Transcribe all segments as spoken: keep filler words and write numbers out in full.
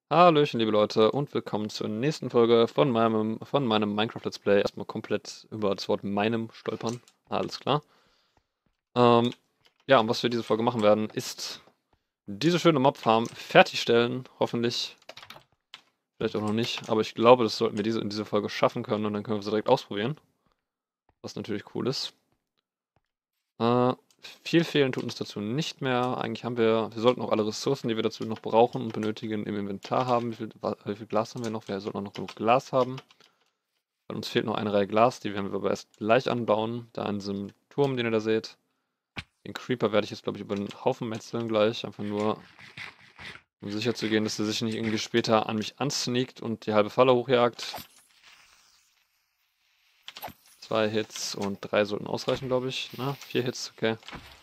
Hallöchen, liebe Leute, und willkommen zur nächsten Folge von meinem, von meinem Minecraft Let's Play. Erstmal komplett über das Wort meinem stolpern. Alles klar. Ähm, ja, und was wir diese Folge machen werden, ist diese schöne Mobfarm fertigstellen. Hoffentlich. Vielleicht auch noch nicht, aber ich glaube, das sollten wir diese in dieser Folge schaffen können und dann können wir sie direkt ausprobieren. Was natürlich cool ist. Äh, viel fehlen tut uns dazu nicht mehr. Eigentlich haben wir, wir sollten auch alle Ressourcen, die wir dazu noch brauchen und benötigen, im Inventar haben. Wie viel, wie viel Glas haben wir noch? Wir sollten auch noch genug Glas haben. Weil uns fehlt noch eine Reihe Glas, die werden wir aber erst gleich anbauen. Da an diesem Turm, den ihr da seht. Den Creeper werde ich jetzt, glaube ich, über den Haufen metzeln gleich. Einfach nur, um sicher zu gehen, dass er sich nicht irgendwie später an mich ansneakt und die halbe Falle hochjagt. Zwei Hits und drei sollten ausreichen, glaube ich. Na, vier Hits, okay.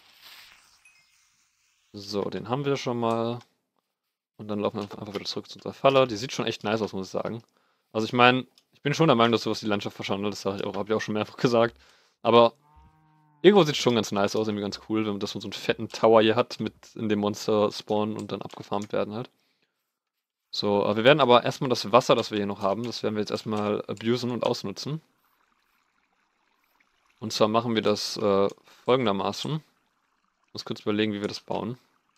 So, den haben wir schon mal. Und dann laufen wir einfach wieder zurück zu unserer Falle. Die sieht schon echt nice aus, muss ich sagen. Also ich meine, ich bin schon der Meinung, dass sowas die Landschaft verschandelt. Das habe ich auch, habe ich auch schon mehrfach gesagt. Aber irgendwo sieht es schon ganz nice aus, irgendwie ganz cool, wenn man das so einen fetten Tower hier hat, mit in dem Monster spawnen und dann abgefarmt werden halt. So, äh, wir werden aber erstmal das Wasser, das wir hier noch haben, das werden wir jetzt erstmal abusen und ausnutzen. Und zwar machen wir das äh, folgendermaßen. Ich muss kurz überlegen, wie wir das bauen.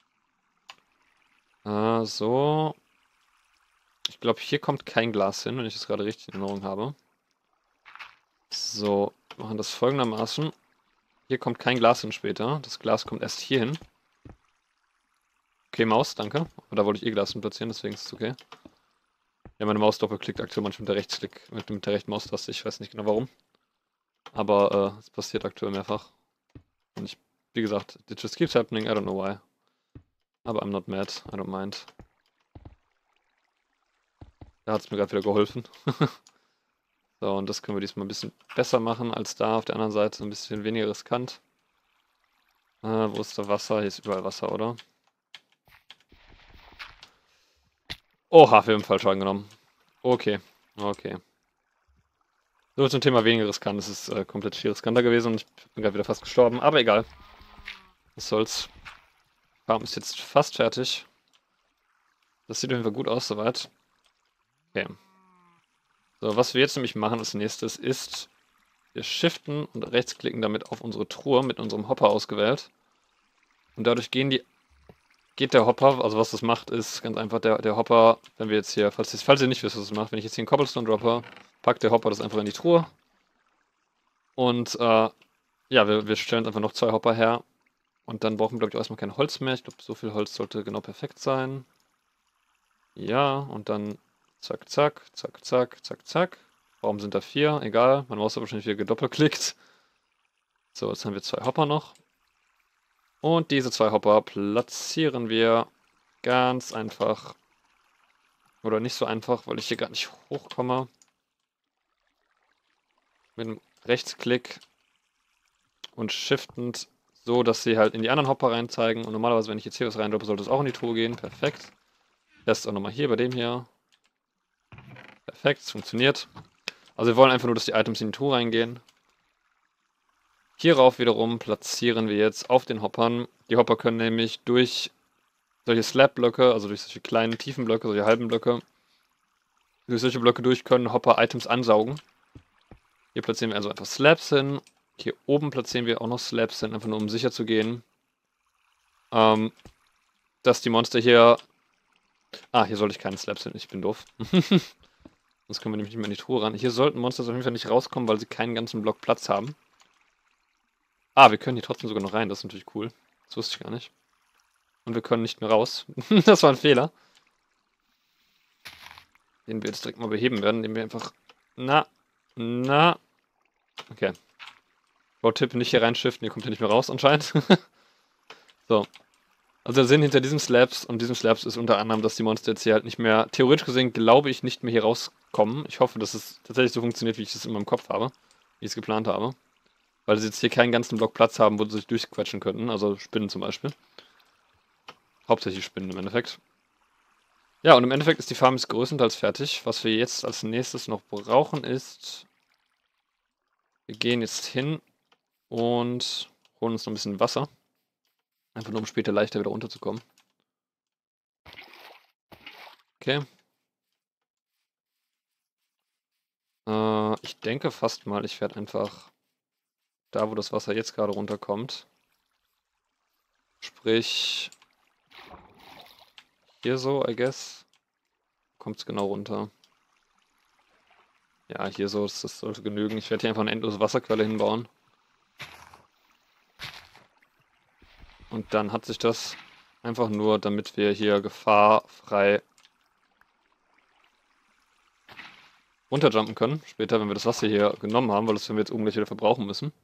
Äh, so. Ich glaube, hier kommt kein Glas hin, wenn ich das gerade richtig in Erinnerung habe. So, wir machen das folgendermaßen. Hier kommt kein Glas hin später. Das Glas kommt erst hier hin. Okay, Maus, danke. Aber da wollte ich eh Glas hin platzieren, deswegen ist es okay. Ja, meine Maus doppelklickt aktuell manchmal mit der Rechtsklick, mit, mit der rechten Maustaste. Ich weiß nicht genau warum. Aber äh, es passiert aktuell mehrfach. Und ich, wie gesagt, it just keeps happening, I don't know why. Aber I'm not mad, I don't mind. Da hat es mir gerade wieder geholfen. So, und das können wir diesmal ein bisschen besser machen als da. Auf der anderen Seite ein bisschen weniger riskant. Äh, wo ist da Wasser? Hier ist überall Wasser, oder? Oha, wir haben falsch angenommen. Okay, okay. So zum Thema weniger riskant. Es ist äh, komplett viel riskanter gewesen und ich bin gerade wieder fast gestorben. Aber egal. Was soll's. Farm ist jetzt fast fertig. Das sieht auf jeden Fall gut aus soweit. Okay. So, was wir jetzt nämlich machen als nächstes ist, wir shiften und rechtsklicken damit auf unsere Truhe mit unserem Hopper ausgewählt. Und dadurch gehen die, geht der Hopper, also was das macht, ist ganz einfach, der, der Hopper, wenn wir jetzt hier, falls, falls ihr nicht wisst, was das macht, wenn ich jetzt hier einen Cobblestone droppe, packt der Hopper das einfach in die Truhe. Und äh, ja, wir, wir stellen einfach noch zwei Hopper her. Und dann brauchen wir, glaube ich, auch erstmal kein Holz mehr. Ich glaube, so viel Holz sollte genau perfekt sein. Ja, und dann zack, zack, zack, zack, zack, zack. Warum sind da vier? Egal, meine Maus hat wahrscheinlich wieder gedoppelklickt. So, jetzt haben wir zwei Hopper noch. Und diese zwei Hopper platzieren wir ganz einfach. Oder nicht so einfach, weil ich hier gar nicht hochkomme. Mit dem Rechtsklick und shiftend, so dass sie halt in die anderen Hopper rein zeigen. Und normalerweise, wenn ich jetzt hier was reindroppe, sollte es auch in die Truhe gehen. Perfekt. Test auch nochmal hier bei dem hier. Perfekt, es funktioniert. Also wir wollen einfach nur, dass die Items in die Truhe reingehen. Hierauf wiederum platzieren wir jetzt auf den Hoppern. Die Hopper können nämlich durch solche Slab-Blöcke, also durch solche kleinen tiefen Blöcke, solche halben Blöcke, durch solche Blöcke durch können Hopper Items ansaugen. Hier platzieren wir also einfach Slabs hin. Hier oben platzieren wir auch noch Slabs hin, einfach nur um sicher zu gehen, ähm, dass die Monster hier... Ah, hier sollte ich keine Slabs hin, ich bin doof. Sonst können wir nämlich nicht mehr in die Truhe ran. Hier sollten Monster auf jeden Fall nicht rauskommen, weil sie keinen ganzen Block Platz haben. Ah, wir können hier trotzdem sogar noch rein, das ist natürlich cool. Das wusste ich gar nicht. Und wir können nicht mehr raus. Das war ein Fehler. Den wir jetzt direkt mal beheben werden, indem wir einfach... Na, na... Okay. Bautipp nicht hier reinschiften, ihr kommt hier nicht mehr raus anscheinend. So. Also der Sinn hinter diesen Slabs und diesen Slabs ist unter anderem, dass die Monster jetzt hier halt nicht mehr, theoretisch gesehen, glaube ich, nicht mehr hier rauskommen. Ich hoffe, dass es tatsächlich so funktioniert, wie ich es in meinem Kopf habe. Wie ich es geplant habe. Weil sie jetzt hier keinen ganzen Block Platz haben, wo sie sich durchquetschen könnten. Also Spinnen zum Beispiel. Hauptsächlich Spinnen im Endeffekt. Ja, und im Endeffekt ist die Farm jetzt größtenteils fertig. Was wir jetzt als nächstes noch brauchen ist... Wir gehen jetzt hin und holen uns noch ein bisschen Wasser. Einfach nur, um später leichter wieder runterzukommen. Okay. Äh, ich denke fast mal, ich werde einfach da, wo das Wasser jetzt gerade runterkommt. Sprich, hier so, I guess. Kommt es genau runter. Ja, hier so, das, das sollte genügen. Ich werde hier einfach eine endlose Wasserquelle hinbauen. Und dann hat sich das einfach nur, damit wir hier gefahrfrei runterjumpen können. Später, wenn wir das Wasser hier genommen haben, weil das werden wir jetzt oben gleich wieder verbrauchen müssen.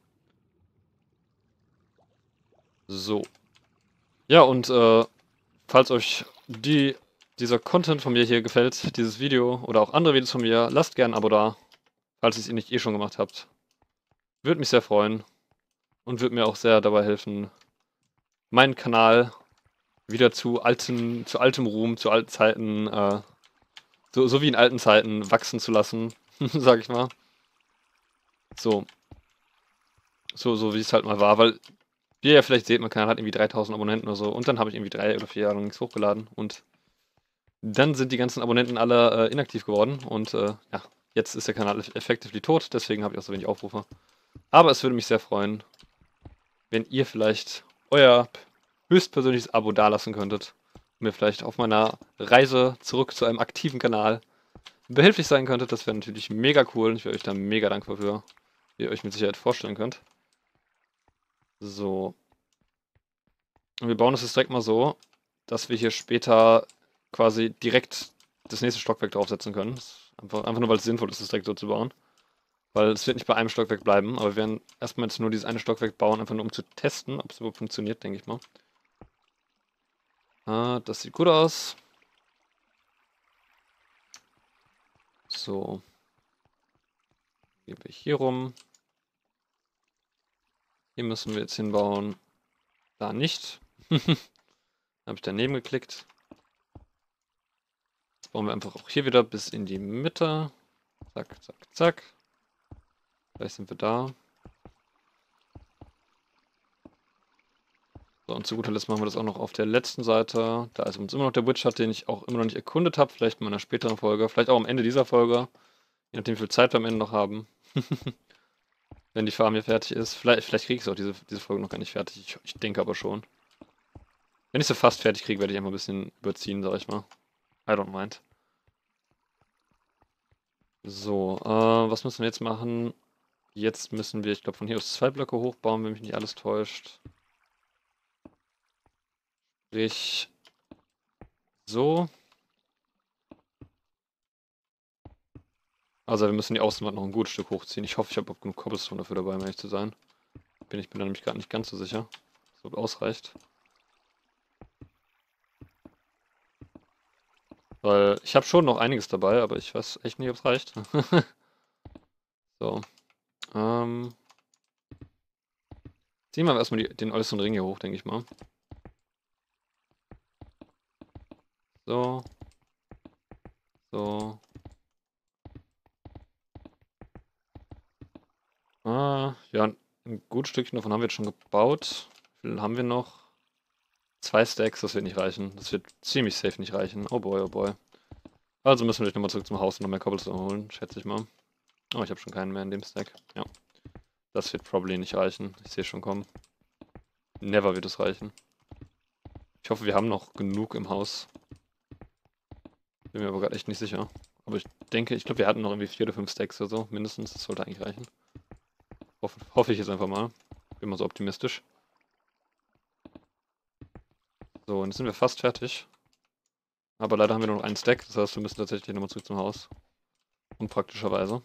So. Ja, und äh, falls euch die, dieser Content von mir hier gefällt, dieses Video oder auch andere Videos von mir, lasst gerne ein Abo da, falls ihr es nicht eh schon gemacht habt. Würde mich sehr freuen und würde mir auch sehr dabei helfen, meinen Kanal wieder zu alten, zu altem Ruhm, zu alten Zeiten, äh, so, so wie in alten Zeiten wachsen zu lassen, sag ich mal. So. So, so wie es halt mal war, weil wie ihr ja vielleicht seht, mein Kanal hat irgendwie dreitausend Abonnenten oder so und dann habe ich irgendwie drei oder vier Jahre lang nichts hochgeladen und dann sind die ganzen Abonnenten alle äh, inaktiv geworden und äh, ja, jetzt ist der Kanal effectively tot, deswegen habe ich auch so wenig Aufrufe. Aber es würde mich sehr freuen, wenn ihr vielleicht euer höchstpersönliches Abo dalassen könntet und mir vielleicht auf meiner Reise zurück zu einem aktiven Kanal behilflich sein könntet. Das wäre natürlich mega cool und ich wäre euch da mega dankbar für, wie ihr euch mit Sicherheit vorstellen könnt. So. Und wir bauen das jetzt direkt mal so, dass wir hier später quasi direkt das nächste Stockwerk draufsetzen können. Einfach, einfach nur, weil es sinnvoll ist, das direkt so zu bauen. Weil es wird nicht bei einem Stockwerk bleiben, aber wir werden erstmal jetzt nur dieses eine Stockwerk bauen, einfach nur um zu testen, ob es überhaupt funktioniert, denke ich mal. Ah, das sieht gut aus. So. Gehen wir hier rum. Hier müssen wir jetzt hinbauen. Da nicht. Habe ich daneben geklickt. Jetzt bauen wir einfach auch hier wieder bis in die Mitte. Zack, zack, zack. Gleich sind wir da. So, und zu guter Letzt machen wir das auch noch auf der letzten Seite. Da ist uns immer noch der Witch-Hut, den ich auch immer noch nicht erkundet habe. Vielleicht in einer späteren Folge. Vielleicht auch am Ende dieser Folge. Je nachdem, wie viel Zeit wir am Ende noch haben. Wenn die Farm hier fertig ist. Vielleicht, vielleicht kriege ich es auch diese, diese Folge noch gar nicht fertig. Ich, ich denke aber schon. Wenn ich sie fast fertig kriege, werde ich einfach ein bisschen überziehen, sag ich mal. I don't mind. So, äh, was müssen wir jetzt machen? Jetzt müssen wir, ich glaube, von hier aus zwei Blöcke hochbauen, wenn mich nicht alles täuscht. Sprich, so. Also wir müssen die Außenwand noch ein gutes Stück hochziehen. Ich hoffe, ich habe auch genug Cobblestone dafür dabei, um ehrlich zu sein. Bin ich mir da nämlich gerade nicht ganz so sicher, ob es ausreicht. Weil ich habe schon noch einiges dabei, aber ich weiß echt nicht, ob es reicht. So. Ähm. Ziehen wir erstmal die, den äußeren Ring hier hoch, denke ich mal. So. So. Ah, ja, ein gutes Stückchen davon haben wir jetzt schon gebaut. Wie viel haben wir noch? Zwei Stacks, das wird nicht reichen. Das wird ziemlich safe nicht reichen. Oh boy, oh boy. Also müssen wir gleich nochmal zurück zum Haus und noch mehr Cobblestone holen, schätze ich mal. Oh, ich habe schon keinen mehr in dem Stack. Ja. Das wird probably nicht reichen. Ich sehe schon kommen. Never wird es reichen. Ich hoffe, wir haben noch genug im Haus. Bin mir aber gerade echt nicht sicher. Aber ich denke, ich glaube, wir hatten noch irgendwie vier oder fünf Stacks oder so. Mindestens. Das sollte eigentlich reichen. Hoffe, hoffe ich jetzt einfach mal. Bin mal so optimistisch. So, und jetzt sind wir fast fertig. Aber leider haben wir nur noch einen Stack. Das heißt, wir müssen tatsächlich nochmal zurück zum Haus. Unpraktischerweise.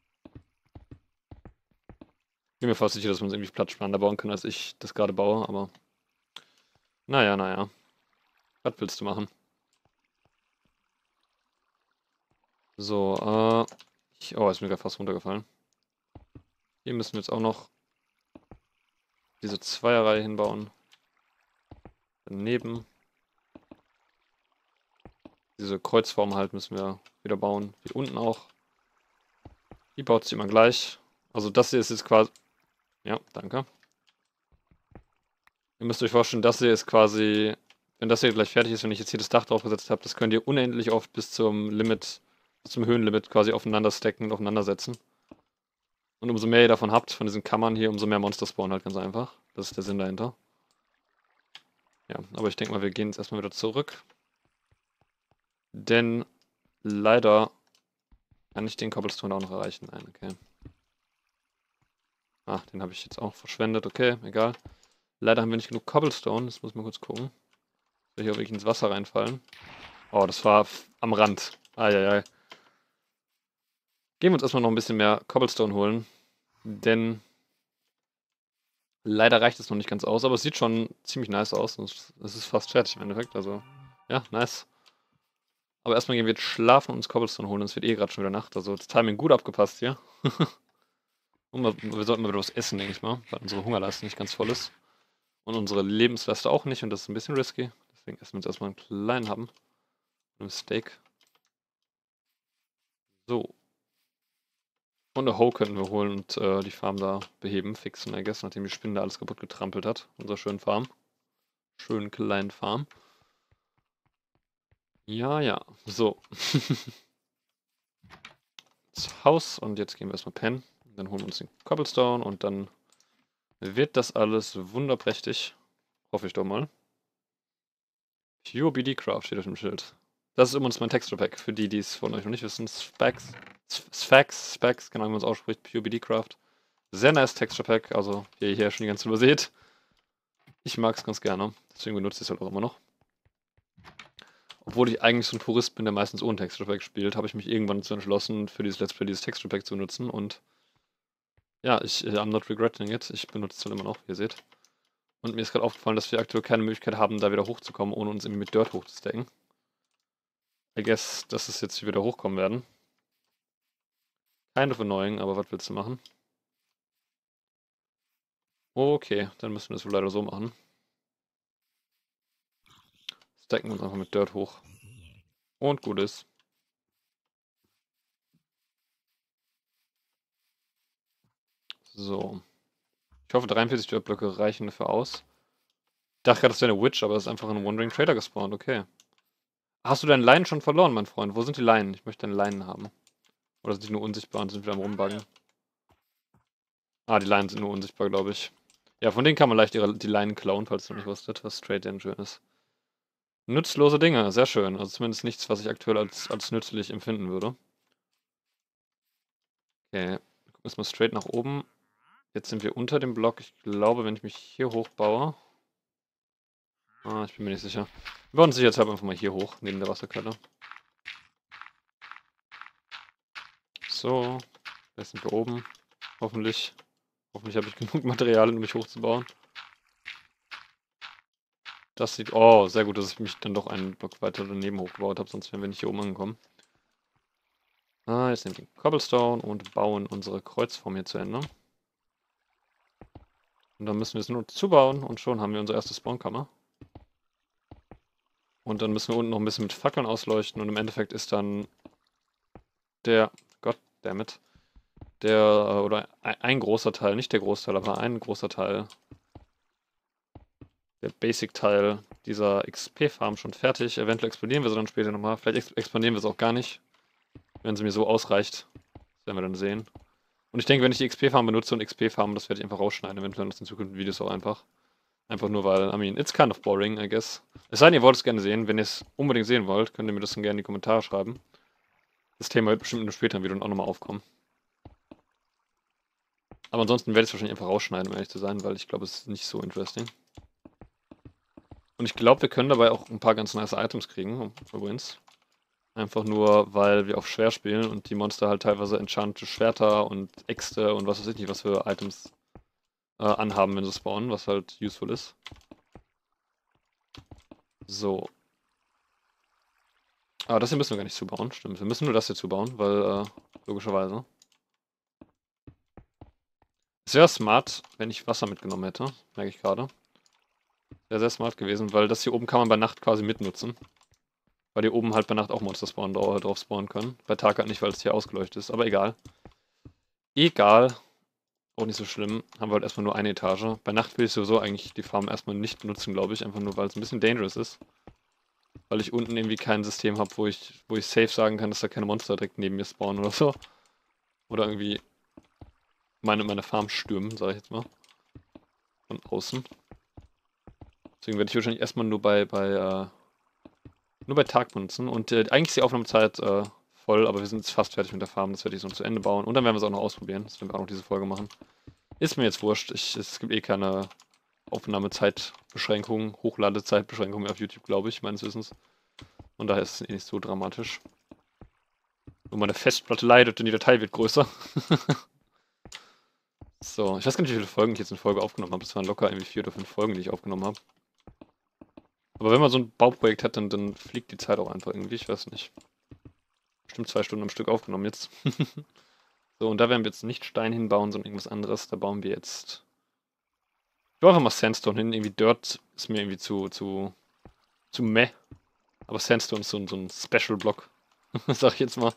Ich bin mir fast sicher, dass wir uns irgendwie platzsparender bauen können, als ich das gerade baue, aber... Naja, naja. Was willst du machen? So, äh... Ich, oh, ist mir gerade fast runtergefallen. Hier müssen wir jetzt auch noch diese Zweierreihe hinbauen. Daneben. Diese Kreuzform halt müssen wir wieder bauen. Wie unten auch. Die baut sich immer gleich. Also das hier ist jetzt quasi... Ja, danke. Ihr müsst euch vorstellen, das hier ist quasi wenn das hier gleich fertig ist, wenn ich jetzt hier das Dach draufgesetzt habe, das könnt ihr unendlich oft bis zum Limit, bis zum Höhenlimit quasi aufeinander stacken und aufeinander setzen. Und umso mehr ihr davon habt, von diesen Kammern hier, umso mehr Monster spawnen halt ganz einfach. Das ist der Sinn dahinter. Ja, aber ich denke mal, wir gehen jetzt erstmal wieder zurück. Denn leider kann ich den Cobblestone auch noch erreichen. Nein, okay. Ah, den habe ich jetzt auch verschwendet. Okay, egal. Leider haben wir nicht genug Cobblestone. Das muss man kurz gucken. Soll ich auch wirklich ins Wasser reinfallen? Oh, das war am Rand. Eieiei. Gehen wir uns erstmal noch ein bisschen mehr Cobblestone holen. Denn leider reicht es noch nicht ganz aus. Aber es sieht schon ziemlich nice aus. Es ist fast fertig im Endeffekt. Also, ja, nice. Aber erstmal gehen wir jetzt schlafen und uns Cobblestone holen. Es wird eh gerade schon wieder Nacht. Also das Timing gut abgepasst hier. Und wir, wir sollten mal wieder was essen, denke ich mal. Weil unsere Hungerleiste nicht ganz voll ist. Und unsere Lebensleiste auch nicht. Und das ist ein bisschen risky. Deswegen essen wir uns erstmal einen kleinen haben. Ein Steak. So. Und eine Hoe könnten wir holen und äh, die Farm da beheben, fixen, I guess, nachdem die Spinne da alles kaputt getrampelt hat. Unserer schönen Farm. Schönen kleinen Farm. Ja, ja. So. Das Haus und jetzt gehen wir erstmal pennen. Dann holen wir uns den Cobblestone und dann wird das alles wunderprächtig. Hoffe ich doch mal. Pure B D Craft steht auf dem Schild. Das ist übrigens mein Texture Pack, für die, die es von euch noch nicht wissen. Specs. Specs, Specs, genau wie man es ausspricht. Pure B D Craft. Sehr nice Texture Pack, also wie ihr hier schon die ganze überseht. Ich mag es ganz gerne, deswegen benutze ich es halt auch immer noch. Obwohl ich eigentlich so ein Purist bin, der meistens ohne Texture Pack spielt, habe ich mich irgendwann dazu entschlossen, für dieses Let's Play dieses Texture Pack zu benutzen und ja, ich, I'm not regretting it. Ich benutze es halt immer noch, wie ihr seht. Und mir ist gerade aufgefallen, dass wir aktuell keine Möglichkeit haben, da wieder hochzukommen, ohne uns irgendwie mit Dirt hochzustacken. I guess, dass es jetzt wieder hochkommen werden. Kind of annoying, aber was willst du machen? Okay, dann müssen wir das wohl leider so machen. Stacken wir uns einfach mit Dirt hoch. Und gut ist. So. Ich hoffe, dreiundvierzig Dirt-Blöcke reichen dafür aus. Ich dachte gerade, das wäre eine Witch, aber es ist einfach ein Wandering Trader gespawnt, okay. Hast du deine Leinen schon verloren, mein Freund? Wo sind die Leinen? Ich möchte deine Leinen haben. Oder sind die nur unsichtbar und sind wieder am Rumbuggen? Ah, die Leinen sind nur unsichtbar, glaube ich. Ja, von denen kann man leicht ihre, die Leinen klauen, falls du nicht wusstet, was Trade denn schön ist. Nutzlose Dinge, sehr schön. Also zumindest nichts, was ich aktuell als, als nützlich empfinden würde. Okay, gucken wir mal straight nach oben. Jetzt sind wir unter dem Block. Ich glaube, wenn ich mich hier hochbaue... Ah, ich bin mir nicht sicher. Wir bauen uns sicherheitshalber einfach mal hier hoch, neben der Wasserquelle. So, jetzt sind wir oben. Hoffentlich. Hoffentlich habe ich genug Material, um mich hochzubauen. Das sieht... Oh, sehr gut, dass ich mich dann doch einen Block weiter daneben hochgebaut habe, sonst wären wir nicht hier oben angekommen. Ah, jetzt nehmen wir den Cobblestone und bauen unsere Kreuzform hier zu Ende. Und dann müssen wir es nur zubauen und schon haben wir unsere erste Spawnkammer. Und dann müssen wir unten noch ein bisschen mit Fackeln ausleuchten und im Endeffekt ist dann der... Goddammit. Der, oder ein großer Teil, nicht der Großteil, aber ein großer Teil, der Basic-Teil dieser X P-Farm schon fertig. Eventuell expandieren wir sie dann später nochmal. Vielleicht expandieren wir sie auch gar nicht, wenn sie mir so ausreicht. Das werden wir dann sehen. Und ich denke, wenn ich die X P-Farm benutze und X P-Farm, das werde ich einfach rausschneiden, eventuell aus den zukünftigen Videos auch einfach. Einfach nur weil, I mean, it's kind of boring, I guess. Es sei denn, ihr wollt es gerne sehen. Wenn ihr es unbedingt sehen wollt, könnt ihr mir das dann gerne in die Kommentare schreiben. Das Thema wird bestimmt in einem späteren Video auch nochmal aufkommen. Aber ansonsten werde ich es wahrscheinlich einfach rausschneiden, um ehrlich zu sein, weil ich glaube, es ist nicht so interesting. Und ich glaube, wir können dabei auch ein paar ganz nice Items kriegen, übrigens. Einfach nur, weil wir auf schwer spielen und die Monster halt teilweise enchantete Schwerter und Äxte und was weiß ich nicht, was für Items äh, anhaben, wenn sie spawnen, was halt useful ist. So. Aber das hier müssen wir gar nicht zubauen, stimmt. Wir müssen nur das hier zubauen, weil, äh, logischerweise. Es wäre smart, wenn ich Wasser mitgenommen hätte, merke ich gerade. Wäre sehr smart gewesen, weil das hier oben kann man bei Nacht quasi mitnutzen. Weil hier oben halt bei Nacht auch Monster spawnen, drauf spawnen können. Bei Tag halt nicht, weil es hier ausgeleuchtet ist, aber egal. Egal. auch nicht so schlimm. Haben wir halt erstmal nur eine Etage. Bei Nacht will ich sowieso eigentlich die Farm erstmal nicht nutzen, glaube ich. Einfach nur, weil es ein bisschen dangerous ist. Weil ich unten irgendwie kein System habe, wo ich, wo ich safe sagen kann, dass da keine Monster direkt neben mir spawnen oder so. Oder irgendwie meine, meine Farm stürmen, sage ich jetzt mal. Von außen. Deswegen werde ich wahrscheinlich erstmal nur bei, bei, äh, nur bei Tag benutzen. Und äh, eigentlich ist die Aufnahmezeit äh, voll, aber wir sind jetzt fast fertig mit der Farm. Das werde ich so zu Ende bauen. Und dann werden wir es auch noch ausprobieren. Das werden wir auch noch diese Folge machen. Ist mir jetzt wurscht. Ich, es gibt eh keine Aufnahmezeitbeschränkungen, Hochladezeitbeschränkungen auf YouTube, glaube ich, meines Wissens. Und daher ist es eh nicht so dramatisch. Nur meine Festplatte leidet und die Datei wird größer. So, ich weiß gar nicht, wie viele Folgen ich jetzt in Folge aufgenommen habe. Das waren locker irgendwie vier oder fünf Folgen, die ich aufgenommen habe. Aber wenn man so ein Bauprojekt hat, dann, dann fliegt die Zeit auch einfach irgendwie, ich weiß nicht. Bestimmt zwei Stunden am Stück aufgenommen jetzt. So, und da werden wir jetzt nicht Stein hinbauen, sondern irgendwas anderes. Da bauen wir jetzt... Ich baue einfach mal Sandstone hin. Irgendwie Dirt ist mir irgendwie zu, zu, zu meh. Aber Sandstone ist so, so ein Special-Block. Sag ich jetzt mal.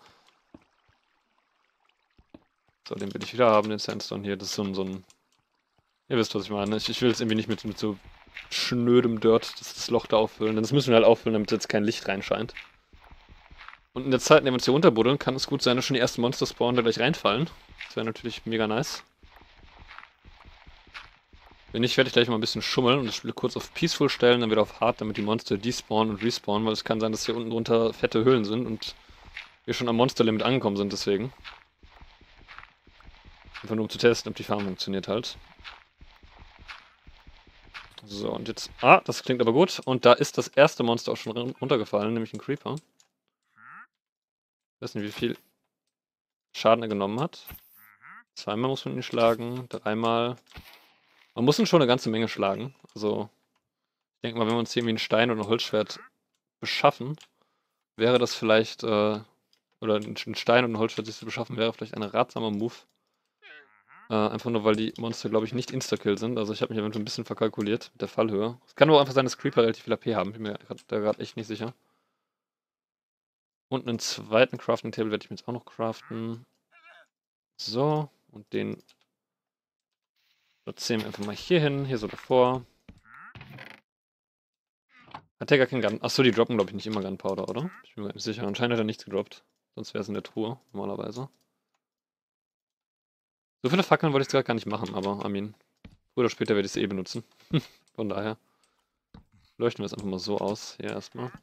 So, den will ich wieder haben, den Sandstone hier. Das ist so ein, so ein... Ihr wisst, was ich meine. Ich, ich will es irgendwie nicht mit, mit so schnödem Dirt das, das Loch da auffüllen. Denn das müssen wir halt auffüllen, damit jetzt kein Licht reinscheint. Und in der Zeit, in der wir uns hier runterbuddeln, kann es gut sein, dass schon die ersten Monster spawnen, da gleich reinfallen. Das wäre natürlich mega nice. Wenn nicht, werde ich gleich mal ein bisschen schummeln und das Spiel kurz auf Peaceful stellen, dann wieder auf Hard, damit die Monster despawnen und respawnen, weil es kann sein, dass hier unten drunter fette Höhlen sind und wir schon am Monsterlimit angekommen sind, deswegen. Einfach nur um zu testen, ob die Farm funktioniert halt. So, und jetzt... Ah, das klingt aber gut. Und da ist das erste Monster auch schon runtergefallen, nämlich ein Creeper. Ich weiß nicht, wie viel Schaden er genommen hat. Zweimal muss man ihn schlagen, dreimal. Man muss ihn schon eine ganze Menge schlagen. Also, ich denke mal, wenn wir uns hier irgendwie ein Stein oder ein Holzschwert beschaffen, wäre das vielleicht, äh, oder ein Stein und ein Holzschwert sich zu beschaffen, wäre vielleicht ein ratsamer Move. Äh, einfach nur, weil die Monster, glaube ich, nicht Insta-Kill sind. Also ich habe mich eventuell ein bisschen verkalkuliert mit der Fallhöhe. Es kann aber auch einfach sein, dass Creeper relativ viel A P haben. Bin mir da gerade echt nicht sicher. Und einen zweiten Crafting-Table werde ich mir jetzt auch noch craften. So, und den platzieren wir einfach mal hier hin, hier so davor. Hat der gar keinen Gun... Achso, die droppen, glaube ich, nicht immer Gunpowder, oder? Ich bin mir gar nicht sicher. Anscheinend hat er nichts gedroppt. Sonst wäre es in der Truhe, normalerweise. So viele Fackeln wollte ich gerade gar nicht machen, aber, I mean, früher oder später werde ich sie eh benutzen. Von daher leuchten wir es einfach mal so aus, hier erstmal.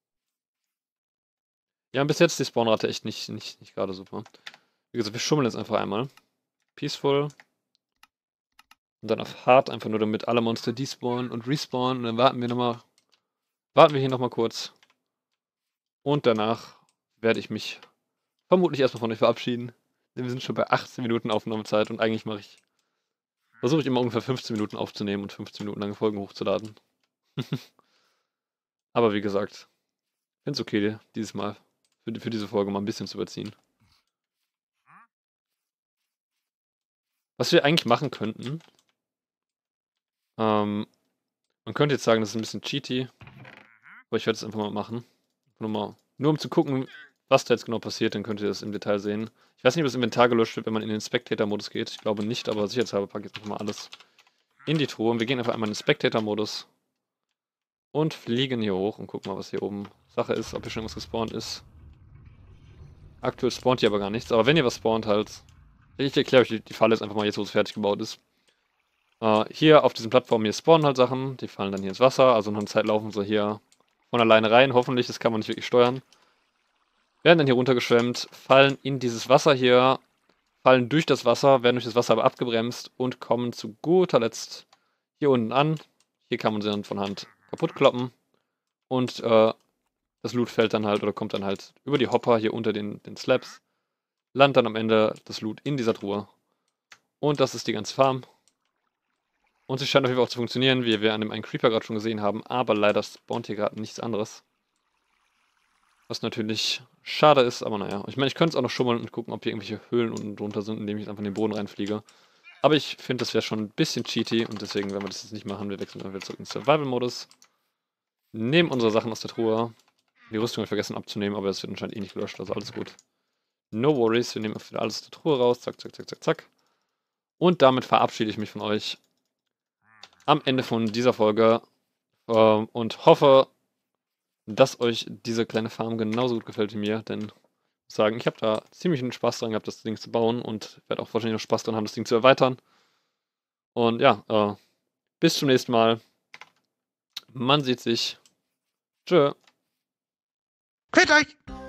Ja, bis jetzt ist die Spawnrate echt nicht, nicht, nicht gerade super. Wie gesagt, wir schummeln jetzt einfach einmal. Peaceful. Und dann auf Hard, einfach nur damit alle Monster despawnen und respawnen. Und dann warten wir nochmal. Warten wir hier nochmal kurz. Und danach werde ich mich vermutlich erstmal von euch verabschieden. Denn wir sind schon bei achtzehn Minuten Aufnahmezeit und eigentlich mache ich. Versuche ich immer ungefähr fünfzehn Minuten aufzunehmen und fünfzehn Minuten lange Folgen hochzuladen. Aber wie gesagt, ich finde es okay, dieses Mal für, für diese Folge mal ein bisschen zu überziehen. Was wir eigentlich machen könnten, ähm, man könnte jetzt sagen, das ist ein bisschen cheaty, aber ich werde es einfach mal machen. Nur, mal, nur um zu gucken, was da jetzt genau passiert, dann könnt ihr das im Detail sehen. Ich weiß nicht, ob das Inventar gelöscht wird, wenn man in den Spectator-Modus geht. Ich glaube nicht, aber sicherheitshalber packe ich jetzt einfach mal alles in die Truhe. Und wir gehen einfach einmal in den Spectator-Modus und fliegen hier hoch und gucken mal, was hier oben Sache ist, ob hier schon was gespawnt ist. Aktuell spawnt hier aber gar nichts, aber wenn ihr was spawnt halt, ich erkläre euch die, die Falle jetzt einfach mal jetzt, wo es fertig gebaut ist. Uh, hier auf diesen Plattformen hier spawnen halt Sachen, die fallen dann hier ins Wasser, also nach einer Zeit laufen sie hier von alleine rein, hoffentlich, das kann man nicht wirklich steuern. Werden dann hier runtergeschwemmt, fallen in dieses Wasser hier, fallen durch das Wasser, werden durch das Wasser aber abgebremst und kommen zu guter Letzt hier unten an. Hier kann man sie dann von Hand kaputt kloppen und äh, das Loot fällt dann halt oder kommt dann halt über die Hopper hier unter den, den Slabs, landet dann am Ende das Loot in dieser Truhe. Und das ist die ganze Farm. Und sie scheint auf jeden Fall auch zu funktionieren, wie wir an dem einen Creeper gerade schon gesehen haben, aber leider spawnt hier gerade nichts anderes. Was natürlich schade ist, aber naja. Ich meine, ich könnte es auch noch schummeln und gucken, ob hier irgendwelche Höhlen unten drunter sind, indem ich einfach in den Boden reinfliege. Aber ich finde, das wäre schon ein bisschen cheaty und deswegen werden wir das jetzt nicht machen. Wir wechseln dann wieder zurück in den Survival-Modus. Nehmen unsere Sachen aus der Truhe. Die Rüstung habe ich vergessen abzunehmen, aber es wird anscheinend eh nicht gelöscht, also alles gut. No worries, wir nehmen wieder alles aus der Truhe raus. Zack, zack, zack, zack, zack. Und damit verabschiede ich mich von euch am Ende von dieser Folge äh, und hoffe, dass euch diese kleine Farm genauso gut gefällt wie mir, denn ich muss sagen, ich habe da ziemlich einen Spaß dran gehabt, das Ding zu bauen und werde auch wahrscheinlich noch Spaß dran haben, das Ding zu erweitern. Und ja, äh, bis zum nächsten Mal. Man sieht sich. Tschö. Quält euch!